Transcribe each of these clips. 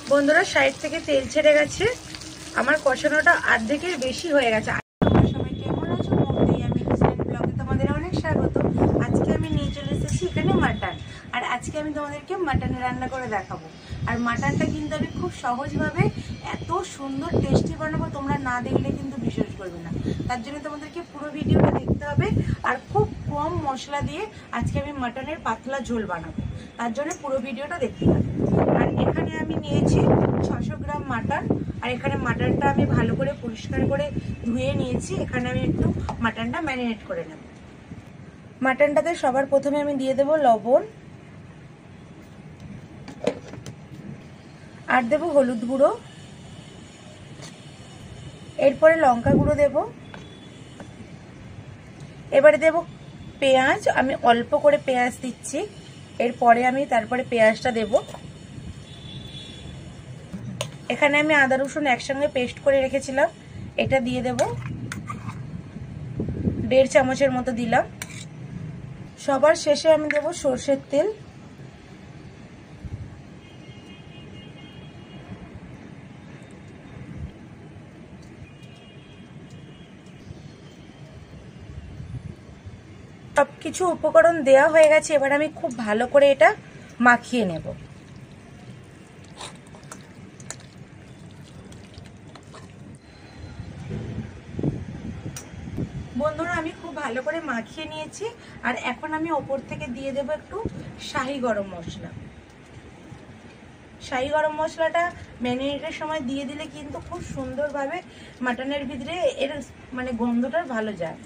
বন্ধুরা সাইড থেকে তেল ছেড়ে গেছে, আমার কষানোটা অর্ধেকের বেশি হয়ে গেছে। সবাই কেমন আছো? আমি ব্লগে তোমাদের অনেক স্বাগত। আজকে আমি নিয়ে চলে এসেছি এখানে মাটন, আর আজকে আমি তোমাদেরকে মাটনের রান্না করে দেখাবো। আর মাটনটা কিন্তু আমি খুব সহজভাবে এত সুন্দর টেস্টি বানাবো, তোমরা না দেখলে কিন্তু বিশ্বাস করবে না। তার জন্য তোমাদেরকে পুরো ভিডিওটা দেখতে হবে। আর খুব কম মশলা দিয়ে আজকে আমি মাটনের পাতলা ঝোল বানাবো, তার জন্য পুরো ভিডিওটা দেখতে হবে। আর এখানে আমি নিয়েছি 600 গ্রাম মাটন, আর এখানে মাটনটা আমি ভালো করে পরিষ্কার করে ধুয়ে নিয়েছি। এখানে আমি একটু মাটনটা ম্যারিনেট করে নেব। মাটনটাতে সবার প্রথমে আমি দিয়ে দেব লবণ, আর দেব হলুদ গুঁড়ো, এরপরে লঙ্কা গুঁড়ো দেব, এবারে দেব পেঁয়াজ। আমি অল্প করে পেঁয়াজ দিচ্ছি, এরপরে আমি তারপরে পেঁয়াজটা দেব। এখানে আমি আদা রসুন একসঙ্গে পেস্ট করে রেখেছিলাম, এটা দিয়ে দেব। 1.5 চামচের মতো দিলাম। সবার শেষে আমি দেব সরষের তেল। সবকিছু উপকরণ দেওয়া হয়ে গেছে, এবার আমি খুব ভালো করে এটা মাখিয়ে নেব। বন্ধুরা আমি খুব ভালো করে মাখিয়ে নিয়েছি, আর এখন আমি ওপর থেকে দিয়ে দেব একটু শাহি গরম মশলা। শাহি গরম মশলাটা ম্যারিনেটের সময় দিয়ে দিলে কিন্তু খুব সুন্দরভাবে মাটনের ভিতরে এর মানে গন্ধটা ভালো যায়।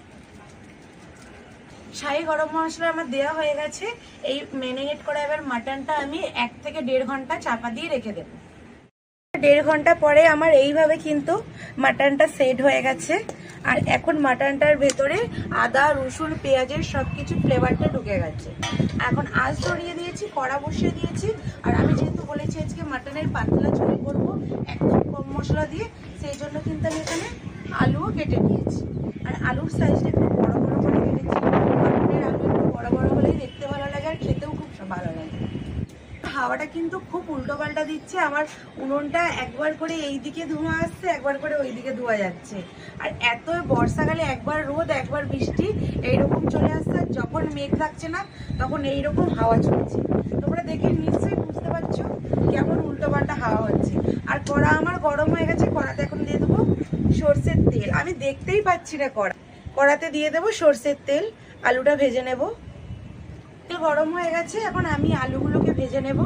শাহি গরম মশলা আমার দেওয়া হয়ে গেছে। এই ম্যারিনেট করা এবার মাটনটা আমি 1 থেকে 1.5 ঘন্টা চাপা দিয়ে রেখে দেব। 1.5 ঘন্টা পরে আমার এইভাবে কিন্তু মাটনটা সেট হয়ে গেছে। আর এখন মাটনটার ভেতরে আদা রসুন পেঁয়াজের সবকিছু ফ্লেভারটা ঢুকে গেছে। এখন আঁচ ধরিয়ে দিয়েছি, কড়া বসিয়ে দিয়েছি। আর আমি যেহেতু বলেছি আজকে মাটনের পাতলা ঝোল করবো একদম কম মশলা দিয়ে, সেই জন্য কিন্তু আমি এখানে আলুও কেটে নিয়েছি। আর আলুর সাইজটা একটু বড় বড় করে কেটেছি। মাটনের আলু একটু বড় বড় হলেই দেখতে ভালো লাগে, আর খেতেও খুব ভালো লাগে। হাওয়াটা কিন্তু খুব উল্টো পাল্টা দিচ্ছে, আমার উনুনটা একবার করে এই দিকে ধোঁয়া আসছে, একবার করে ওই দিকে ধোঁয়া যাচ্ছে। আর এত বর্ষাকালে একবার রোদ একবার বৃষ্টি এইরকম চলে আসছে, আর যখন মেঘ থাকছে না তখন এইরকম হাওয়া চলছে। তোমরা দেখে নিশ্চয়ই বুঝতে পারছো কেমন উল্টো পাল্টা হাওয়া হচ্ছে। আর কড়া আমার গরম হয়ে গেছে, কড়াতে এখন দিয়ে দেবো সর্ষের তেল। আমি দেখতেই পাচ্ছি না কড়াতে দিয়ে দেবো সর্ষের তেল। আলুটা ভেজে নেব। তেল গরম হয়ে গেছে, এখন আমি আলুগুলোকে ভেজে নেব।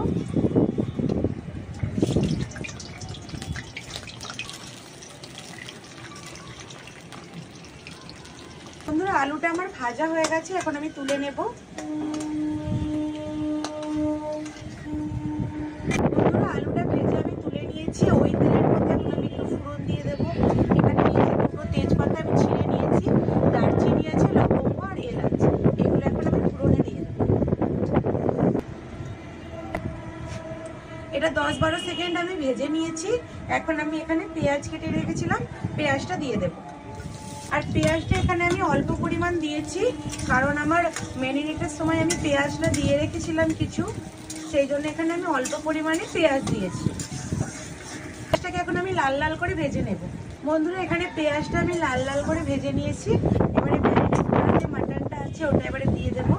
বন্ধুরা আলুটা আমার ভাজা হয়ে গেছে, এখন আমি তুলে নেব। বন্ধুরা আলুটা ভেজে আমি তুলে নিয়েছি। ওই তেলের মধ্যে এখন আমি একটু ফোড়ন দিয়ে দেবো। এখানে নিয়েছি দুটো তেজপাতা আমি ছিঁড়ে নিয়েছি, দারচিনি আছে, লবঙ্গ আর এলাচ, এগুলো এখন আমি ফোড়নে দিয়ে দেবো। এটা 10-12 সেকেন্ড আমি ভেজে নিয়েছি। এখন আমি এখানে পেঁয়াজ কেটে রেখেছিলাম, পেঁয়াজটা দিয়ে দেবো। আর পেঁয়াজটা এখানে আমি অল্প পরিমাণ দিয়েছি, কারণ আমার ম্যারিনেটের সময় আমি পেঁয়াজটা দিয়ে রেখেছিলাম কিছু, সেই জন্য এখানে আমি অল্প পরিমাণে পেঁয়াজ দিয়েছি। পেঁয়াজটাকে এখন আমি লাল লাল করে ভেজে নেব। বন্ধুরা এখানে পেঁয়াজটা আমি লাল লাল করে ভেজে নিয়েছি। এবারে ম্যারিনেট করা যে মাটনটা আছে ওটা এবারে দিয়ে দেবো।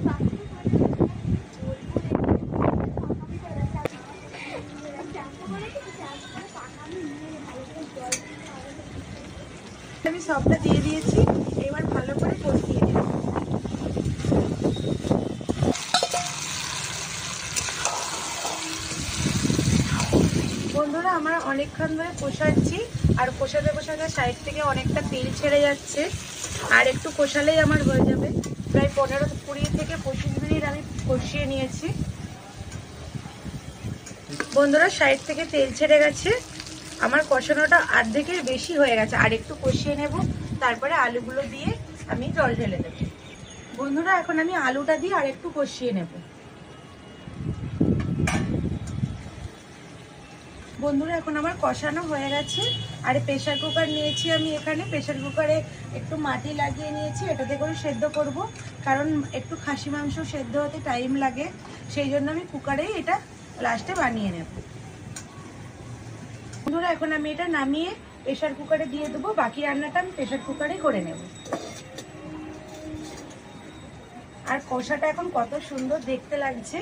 আমি সবটা দিয়ে দিয়েছি, এবার ভালো করে কষিয়ে নেব। বন্ধুরা আমার অনেকক্ষণ ধরে কষাচ্ছি, আর কষাতে কষাতে সাইড থেকে অনেকটা তেল ছেড়ে যাচ্ছে। আর একটু কষালেই আমার হয়ে যাবে। প্রায় 15-20 থেকে 25 মিনিট আমি কষিয়ে নিয়েছি। বন্ধুরা সাইড থেকে তেল ছেড়ে গেছে, আমার কষানোটা অর্ধেকের বেশি হয়ে গেছে। আর একটু কষিয়ে নেব, তারপরে আলুগুলো দিয়ে আমি জল ঢেলে দেব। বন্ধুরা এখন আমি আলুটা দিয়ে আর একটু কষিয়ে নেব। বন্ধুরা এখন আমার কষানো হয়ে গেছে। আর প্রেসার কুকার নিয়েছি আমি, এখানে প্রেসার কুকারে একটু মাটি লাগিয়ে নিয়েছি, এটাতে করে সেদ্ধ করব। কারণ একটু খাসি মাংস সেদ্ধ হতে টাইম লাগে, সেই জন্য আমি কুকারেই এটা লাস্টে বানিয়ে নেব। বন্ধুরা এখন আমি এটা নামিয়ে প্রেসার কুকারে দিয়ে দেবো। বাকি রান্নাটা আমি প্রেসার কুকারে করে নেব। আর কষাটা এখন কত সুন্দর দেখতে লাগছে,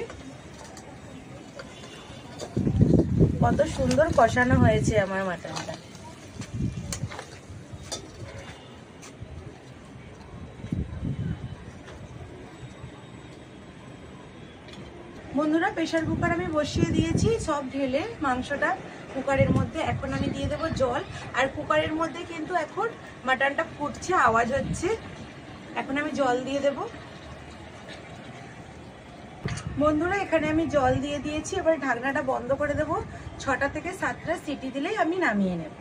কত সুন্দর কষানো হয়েছে আমার মাটনটা। বন্ধুরা প্রেসার কুকার আমি বসিয়ে দিয়েছি, সব ঢেলে মাংসটা কুকারের মধ্যে। এখন আমি দিয়ে দেবো জল। আর কুকারের মধ্যে কিন্তু এখন মাটনটা ফুটছে, আওয়াজ হচ্ছে। এখন আমি জল দিয়ে দেব। বন্ধুরা এখানে আমি জল দিয়ে দিয়েছি, এবার ঢাকনাটা বন্ধ করে দেব। 6টা থেকে 7টা সিটি দিলেই আমি নামিয়ে নেব।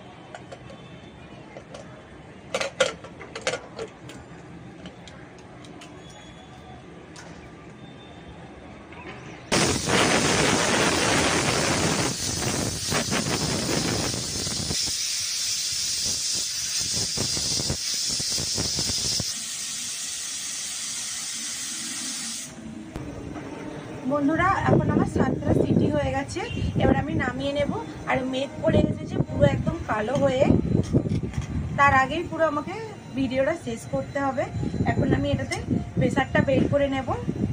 বন্ধুরা এখন আমার 7টা সিটি হয়ে গেছে, এবার আমি নামিয়ে নেব। আর মেঘ করে এসেছে পুরো একদম কালো হয়ে, তার আগেই পুরো আমাকে ভিডিওটা শেষ করতে হবে। এখন আমি এটাতে প্রেসারটা বের করে নেব।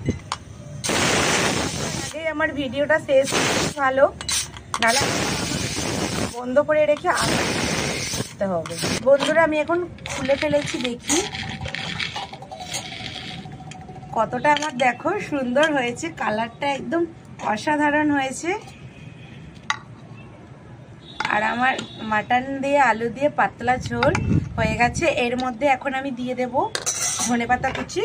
আগে আমার ভিডিওটা শেষ ভালো, নাহলে বন্ধ করে রেখে আবার করতে হবে। বন্ধুরা আমি এখন খুলে ফেলেছি, দেখি কতটা আমার দেখো সুন্দর হয়েছে, কালারটা একদম অসাধারণ হয়েছে। আর আমার মাটন দিয়ে আলু দিয়ে পাতলা ঝোল হয়ে গেছে। এর মধ্যে এখন আমি দিয়ে দেব ধনেপাতা কুচি।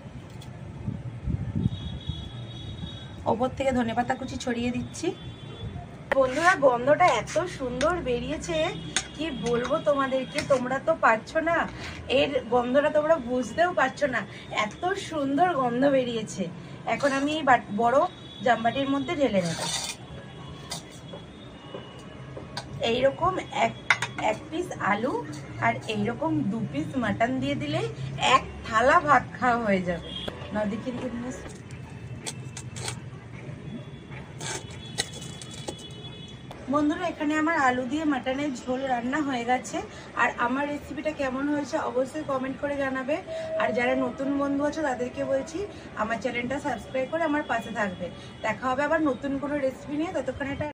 ওপর থেকে ধনেপাতা কুচি ছড়িয়ে দিচ্ছি। বন্ধুরা গন্ধটা এত সুন্দর বেরিয়েছে, কি বলবো তোমাদেরকে, তোমরা তো পাচ্ছো না, এর গন্ধটা তোমরা বুঝতেও পারছো না, এত সুন্দর গন্ধ বেরিয়েছে। এখন আমি এই বড় জামবাটির মধ্যে ঢেলে নেব। এইরকম এক পিস আলু আর এইরকম 2 পিস মাটন দিয়ে দিলে এক থালা ভাত খাওয়া হয়ে যাবে। না দেখি বন্ধুরা এখানে আমার আলু দিয়ে মাটনের ঝোল রান্না হয়ে গেছে। আর আমার রেসিপিটা কেমন হয়েছে অবশ্যই কমেন্ট করে জানাবে। আর যারা নতুন বন্ধু আছে তাদেরকে বলছি আমার চ্যানেলটা সাবস্ক্রাইব করে আমার পাশে থাকবে। দেখা হবে আবার নতুন কোনো রেসিপি নিয়ে, ততক্ষণ এটা